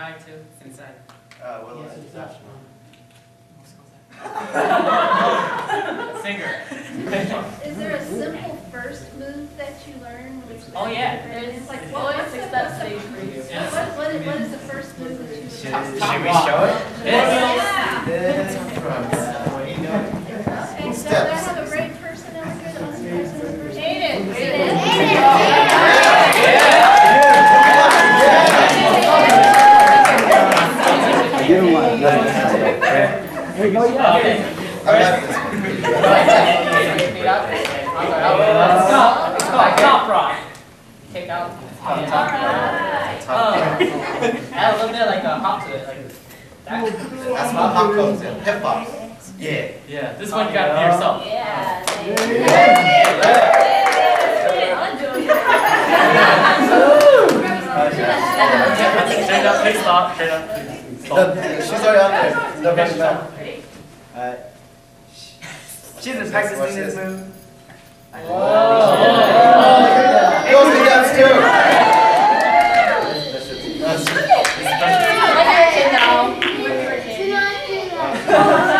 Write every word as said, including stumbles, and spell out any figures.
high too? Inside. Uh, well, Yes, it's that's Singer. Is there a simple first move that you learn? Which Oh, yeah. It's like, what, what's the that stage for you? Yeah. What, what, is, what is the first move that you would Should, learn? should we show it? Yeah. This from what are you doing? Okay, so Steps. I have a great person over here that wants to do some first. Aiden. Give him one. Here you go, yeah. I got this. It's called, it's called top rock. Kick out. Top rock. Alright. Oh. Add a little bit like a hop to it, like that. That's my hop comes in. Hip hop. Yeah. Yeah, this one you got to be yourself. Yeah. Straight up, please stop. Straight up. She's already on there. No pressure back. Alright. She's been practicing this move. It goes to dance too. That's it. I like your kid now.